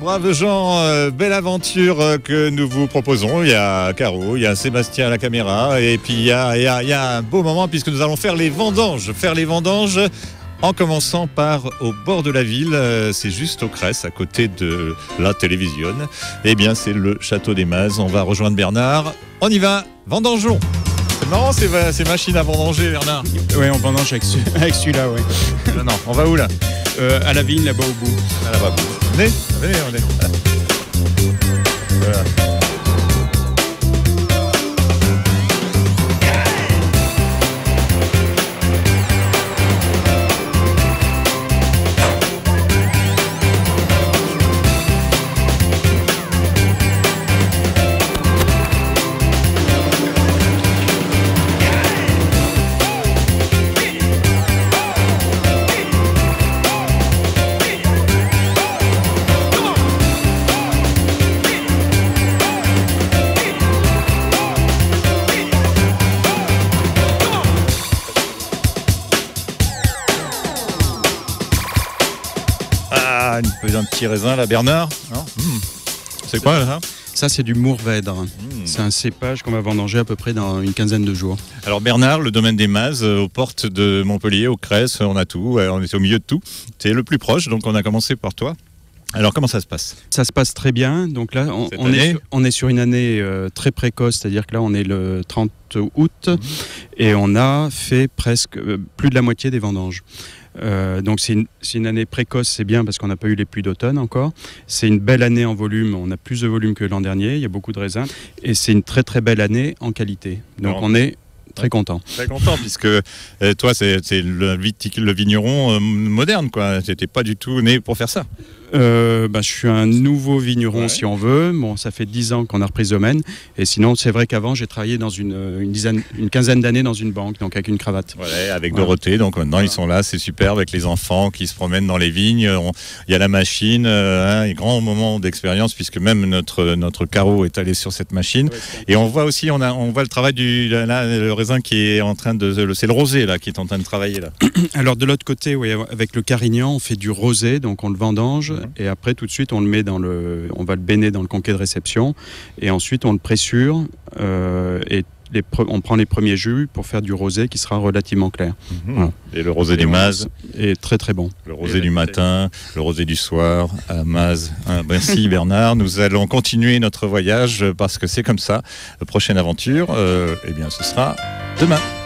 braves gens, belle aventure que nous vous proposons. Il y a Caro, il y a Sébastien à la caméra, et puis il y a un beau moment puisque nous allons faire les vendanges. En commençant par au bord de la ville, c'est juste au Cress, à côté de la télévision. Eh bien, c'est le château des Mazes. On va rejoindre Bernard. On y va, vendangeons. C'est marrant ces machines à vendanger, Bernard. Oui, on vendange avec celui-là, oui. Non, on va où là? À la vigne, là-bas au bout. À là-bas. Venez, on est. Voilà. Un petit raisin là, Bernard. C'est quoi là? Ça, c'est du Mourvèdre. C'est un cépage qu'on va vendanger à peu près dans une quinzaine de jours. Alors Bernard, le domaine des Mazes, aux portes de Montpellier, au Cress, on a tout, on est au milieu de tout. C'est le plus proche, donc on a commencé par toi. Alors comment ça se passe? Ça se passe très bien. Donc là, on est sur une année très précoce, c'est-à-dire que là, on est le 30 août et on a fait presque plus de la moitié des vendanges. Donc c'est une année précoce, c'est bien parce qu'on n'a pas eu les pluies d'automne encore. C'est une belle année en volume, on a plus de volume que l'an dernier, il y a beaucoup de raisins. Et c'est une très très belle année en qualité. Donc on est très content. Très content puisque toi c'est le vigneron moderne quoi. T'étais pas du tout né pour faire ça. Je suis un nouveau vigneron si on veut. Bon, ça fait 10 ans qu'on a repris ce domaine. Et sinon, c'est vrai qu'avant, j'ai travaillé dans une quinzaine d'années dans une banque, donc avec une cravate. Ouais, avec Dorothée. Donc maintenant, ils sont là, c'est super, avec les enfants qui se promènent dans les vignes. Il y a la machine, un grand moment d'expérience puisque même notre Caro est allé sur cette machine. Et on voit aussi, on voit le travail le raisin qui est en train c'est le rosé là qui est en train de travailler là. Alors de l'autre côté, oui, avec le Carignan, on fait du rosé, donc on le vendange. Et après, tout de suite, on le met on va le béner dans le conquet de réception. Et ensuite, on le pressure et on prend les premiers jus pour faire du rosé qui sera relativement clair. Voilà. Et le rosé des Mazes est très très bon. Le rosé du matin, le rosé du soir à Mazes. Merci Bernard. Nous allons continuer notre voyage parce que c'est comme ça. La prochaine aventure, ce sera demain.